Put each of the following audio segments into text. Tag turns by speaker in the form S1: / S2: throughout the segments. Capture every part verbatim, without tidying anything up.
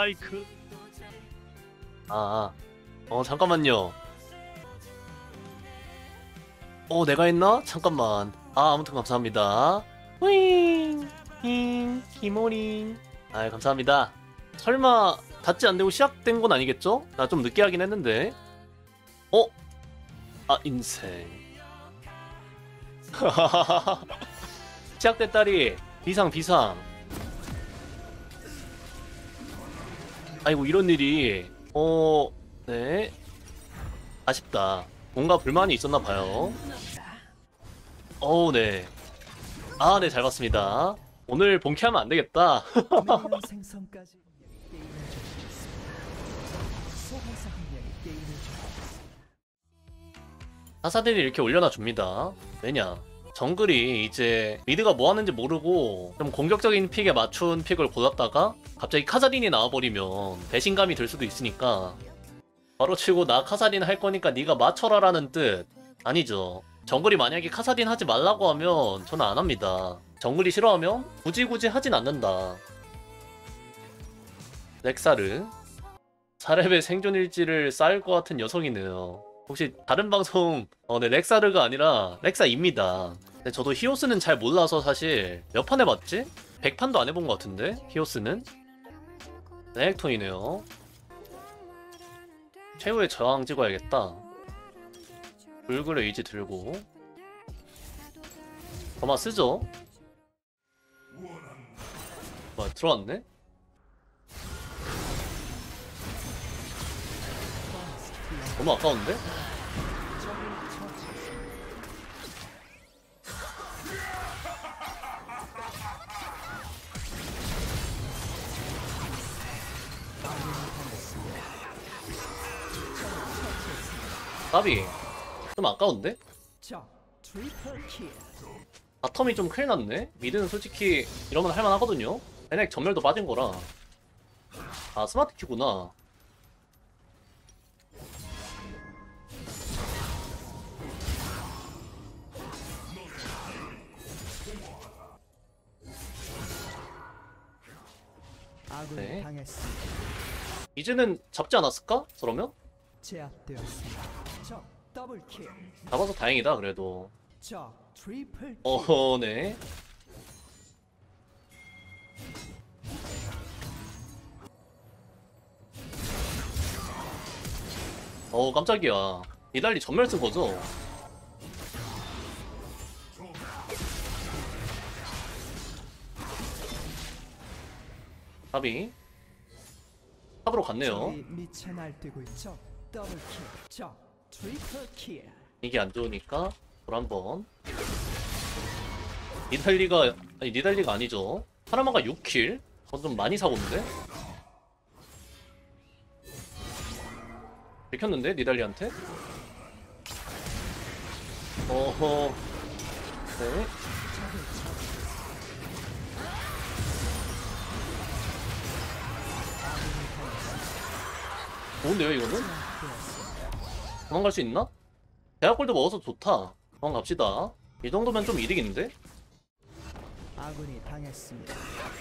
S1: 마이크.
S2: 아, 어, 잠깐만요. 어, 내가 했나? 잠깐만. 아, 아무튼 감사합니다. 윙, 윙, 기모링. 아, 감사합니다. 설마 닫지 안 되고 시작된 건 아니겠죠? 나 좀 늦게 하긴 했는데. 어? 아, 인생. 시작됐다리. 비상, 비상. 아이고, 이런 일이. 어, 네. 아쉽다. 뭔가 불만이 있었나봐요. 어우, 네. 아, 네, 잘 봤습니다. 오늘 본캐하면 안 되겠다.
S3: 매년 생성까지 게임을 준비했습니다. 소환사 한 명이 게임을 준비했습니다.
S2: 하사딘이 이렇게 올려놔 줍니다. 왜냐? 정글이 이제 미드가 뭐 하는지 모르고 좀 공격적인 픽에 맞춘 픽을 골랐다가 갑자기 카사딘이 나와버리면 배신감이 들 수도 있으니까 바로 치고 나 카사딘 할 거니까 네가 맞춰라 라는 뜻 아니죠. 정글이 만약에 카사딘 하지 말라고 하면 저는 안 합니다. 정글이 싫어하면 굳이 굳이 하진 않는다. 렉사르 사 렙의 생존 일지를 쌓을 것 같은 녀석이네요. 혹시 다른 방송 어, 네, 렉사르가 아니라 렉사입니다. 근데 저도 히오스는 잘 몰라서 사실 몇 판 해봤지? 백 판도 안 해본 것 같은데 히오스는? 네, 렉톤이네요. 최후의 저항 찍어야겠다. 불굴의 의지 들고 더마 쓰죠? 와, 들어왔네? 너무 아까운데? 까비 좀 아까운데?
S3: 적 트리플 킬.
S2: 바텀이 좀 큰일 났네? 미드는 솔직히 이러면 할만하거든요? 에넥 전멸도 빠진 거라. 아, 스마트 키구나.
S3: 아군이
S2: 네.
S3: 당했습니다.
S2: 이제는 잡지 않았을까? 그러면?
S3: 제압되었습니다. 적 더블 킬.
S2: 잡아서 다행이다 그래도.
S3: 적 트리플 킬.
S2: 어허, 네. 어, 깜짝이야. 니달리 전멸 쓴 거죠? 답이 탑으로 갔네요.
S3: 적이 미쳐 날뛰고 있죠. 더블 킬. 적 트리플 킬.
S2: 이게 안 좋으니까 돌 한번. 니달리가 아니 니달리가 아니죠. 파라마가 육 킬? 그건 좀 많이 사고인데? 들켰는데 니달리한테? 어허. 네. 좋은데요 이거는? 도망갈 수 있나? 대학골도 먹어서 좋다. 도망갑시다. 이 정도면 좀 이득인데?
S3: 아군이 당했습니다.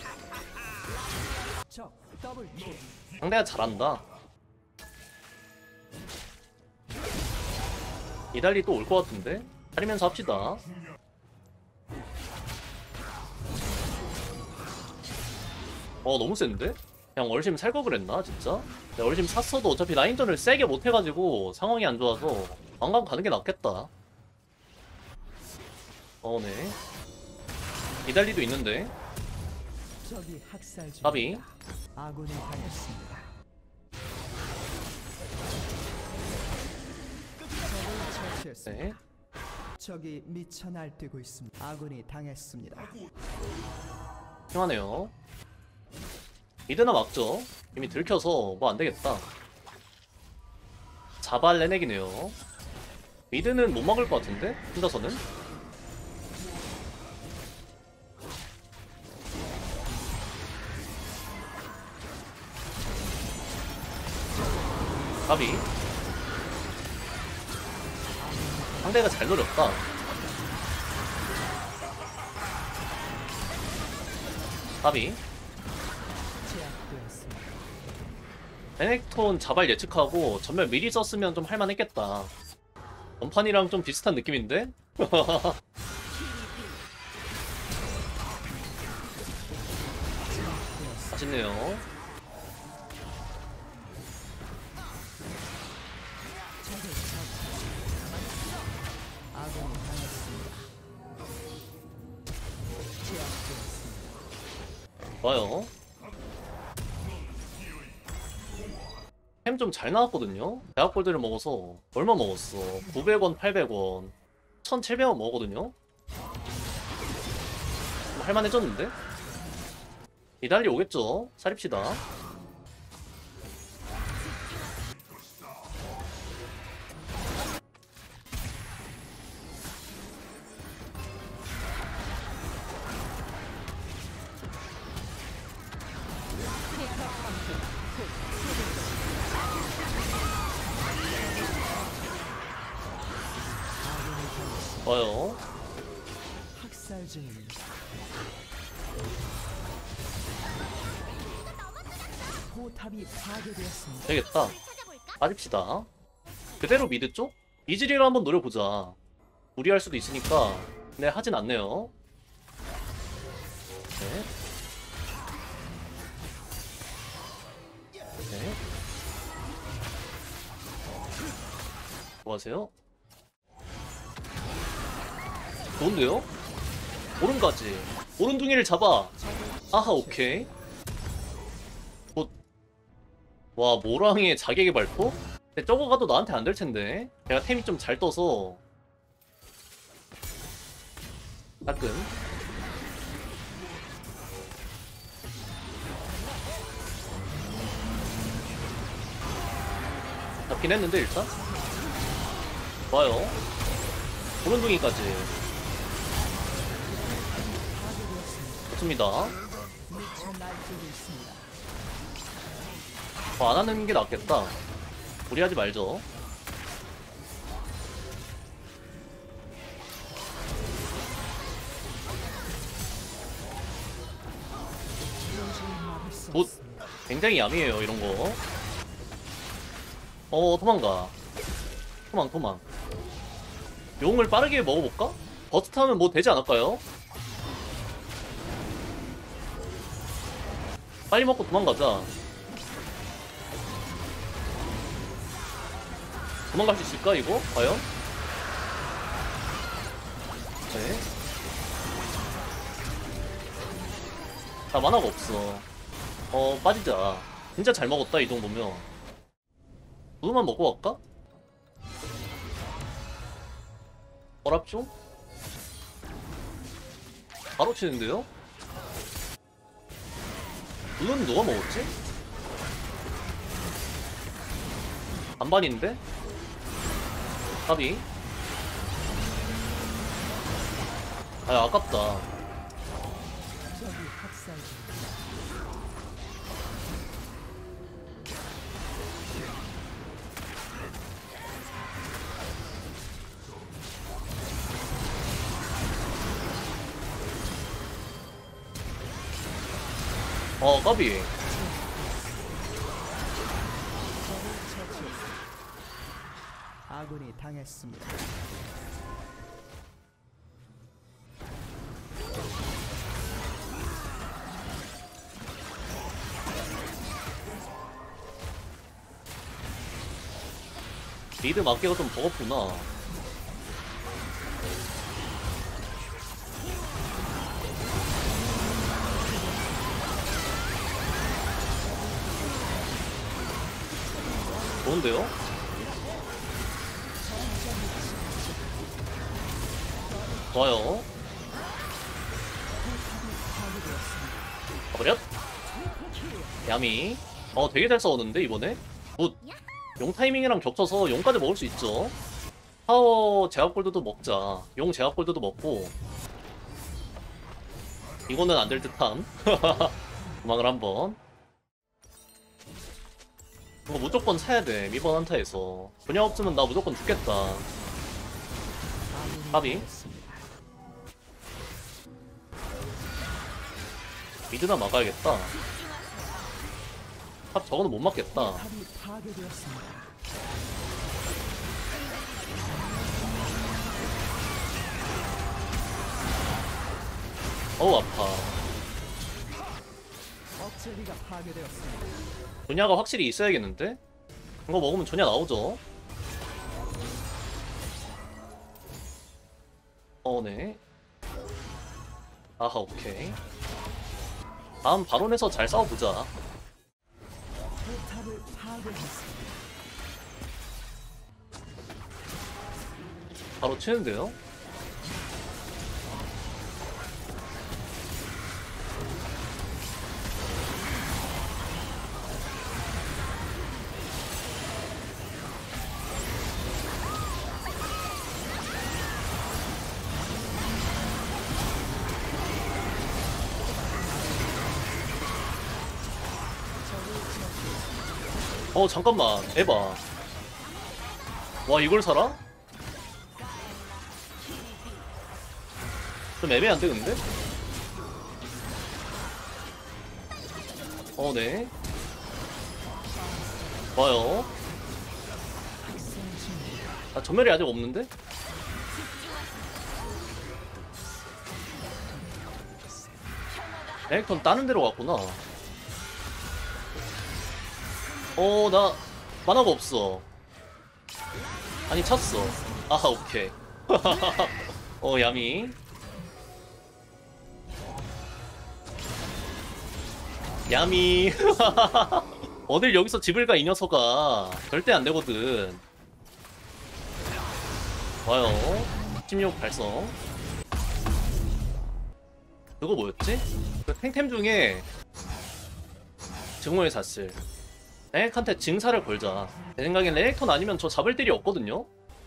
S3: 적 더블 킬.
S2: 상대가 잘한다. 이달리 또 올 것 같은데? 살리면서 합시다. 어, 너무 센데? 그냥 얼심 살 거 그랬나 진짜? 내가 얼심 샀어도 어차피 라인전을 세게 못해가지고 상황이 안 좋아서 왕관 가는 게 낫겠다. 어, 네. 이달리도 있는데
S3: 적이 학살 중.
S2: 까비.
S3: 아군이 당했습니다. 적을 처치했습니다.
S2: 네.
S3: 적이 미쳐 날뛰고 있습니다. 아군이 당했습니다.
S2: 심하네요. 미드나 막죠. 이미 들켜서 뭐 안되겠다. 자발 레넥이네요. 미드는 못 막을 것 같은데? 혼자서는? 까비. 상대가 잘 노렸다. 까비.
S3: 제압되었습니다.
S2: 레넥톤 자발 예측하고 전멸 미리 썼으면 좀 할만했겠다. 원판이랑 좀 비슷한 느낌인데? 맛있네요.
S3: 아군이 당했습니다. 제압되었습니다.
S2: 좋아요. 햄 좀 잘 나왔거든요? 대학골드를 먹어서 얼마 먹었어? 구백 원, 팔백 원, 천칠백 원 먹었거든요? 뭐 할만해졌는데? 이달리 오겠죠? 사립시다. 좋아요.
S3: 학살 중입니다. 포탑이 파괴되었습니다.
S2: 되겠다. 빠집시다. 그대로 미드 쪽? 이즈리를 한번 노려보자. 무리할 수도 있으니까. 네, 하진 않네요. 네. 네. 뭐 하세요? 좋은데요? 오른까지. 오른둥이를 잡아. 아하, 오케이. 뭐, 와, 모랑의 자객의 발포? 근데 저거 가도 나한테 안 될 텐데. 내가 템이 좀 잘 떠서. 가끔. 잡긴 했는데, 일단. 좋아요. 오른둥이까지. 좋습니다.
S3: 미쳐 날뛰고 있습니다.
S2: 어, 안 하는 게 낫겠다. 무리하지 말죠. 뭐, 굉장히 얌이에요, 이런 거. 어, 도망가. 도망, 도망. 용을 빠르게 먹어볼까? 버스트 하면 뭐 되지 않을까요? 빨리 먹고 도망가자. 도망갈 수 있을까, 이거? 과연? 네. 나 만화가 없어. 어, 빠지자. 진짜 잘 먹었다, 이 정도면. 누구만 먹고 갈까? 어랍 좀? 바로 치는데요? 물론 누가 먹었지? 반반인데? 답이? 아, 아깝다.
S3: 적이 학살 중입니다.
S2: 어, 까비.
S3: 적을 처치했습니다. 아군이 당했습니다.
S2: 리드 맞기가 좀 버겁구나. 좋은데요? 좋아요. 가버렸? 야미. 어, 되게 잘 싸웠는데, 이번에? 굿. 용 타이밍이랑 겹쳐서 용까지 먹을 수 있죠. 파워 제압골드도 먹자. 용 제압골드도 먹고. 이거는 안 될 듯함. 도망을 한번. 이거 무조건 사야 돼. 이번 한타에서. 분야 없으면 나 무조건 죽겠다.
S3: 아군이
S2: 까비.
S3: 당했습니다.
S2: 미드나 막아야겠다. 탑 저거는 못 맞겠다.
S3: 탑이 파괴되었습니다.
S2: 어우 아파.
S3: 억제기가 파괴되었습니다.
S2: 조냐가 확실히 있어야겠는데? 이거 먹으면 조냐 나오죠? 어, 네. 아하, 오케이. 다음 바론에서 잘 싸워보자.
S3: 포탑을 파괴했습니다.
S2: 바로 치는데요? 어 잠깐만 에바. 와 이걸 사라? 좀 애매한데 근데? 어 네. 좋아요. 아 전멸이 아직 없는데? 에렉턴 다른 데로 갔구나. 어, 나 만화가 없어. 아니 찼어. 아하 오케이. 어 야미. 야미. 어딜 여기서 집을 가 이 녀석아. 절대 안 되거든. 좋아요. 십육 발성. 그거 뭐였지? 그 탱템 중에 증오의 사슬. 레넥한테 증사를 걸자. 내 생각엔 레넥턴 아니면 저 잡을 딜이 없거든요?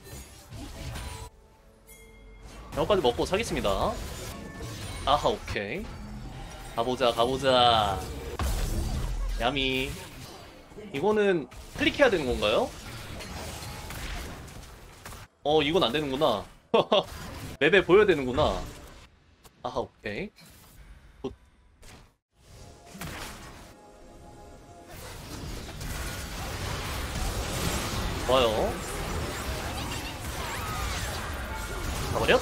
S2: 여기까지 먹고 사겠습니다. 아하 오케이. 가보자 가보자. 야미. 이거는 클릭해야 되는 건가요? 어 이건 안 되는구나. 맵에 보여야 되는구나. 아하 오케이. 굿. 좋아요. 가버려?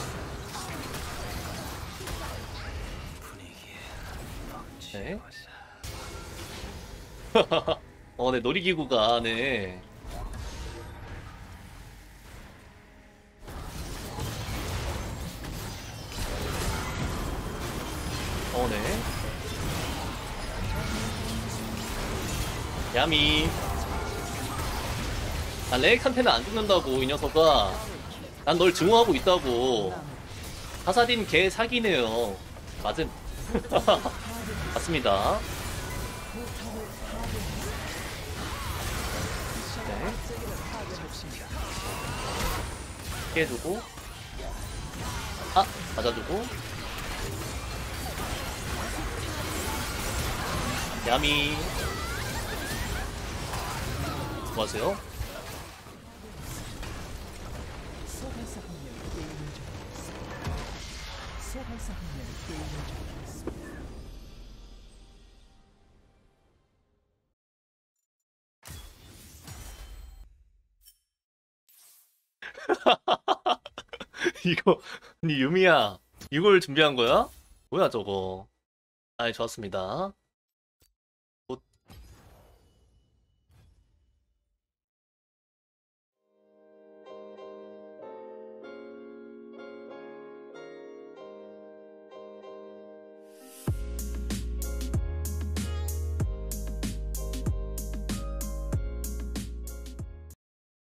S2: 네. 어, 네, 놀이기구가, 네. 어, 네. 야미. 아, 레이한테는 안 죽는다고, 이 녀석아. 난 널 증오하고 있다고. 카사딘 개 사기네요. 맞음. 맞습니다. 네. 피해주고. 아! 맞아주고. 야미. 수고하세요.
S3: 소환사 한 명이 게임을 종료했습니다. 소환사 한 명이 게임을 종료했습니다.
S2: 이거, 니 유미야. 이걸 준비한 거야? 뭐야, 저거. 아이, 좋았습니다.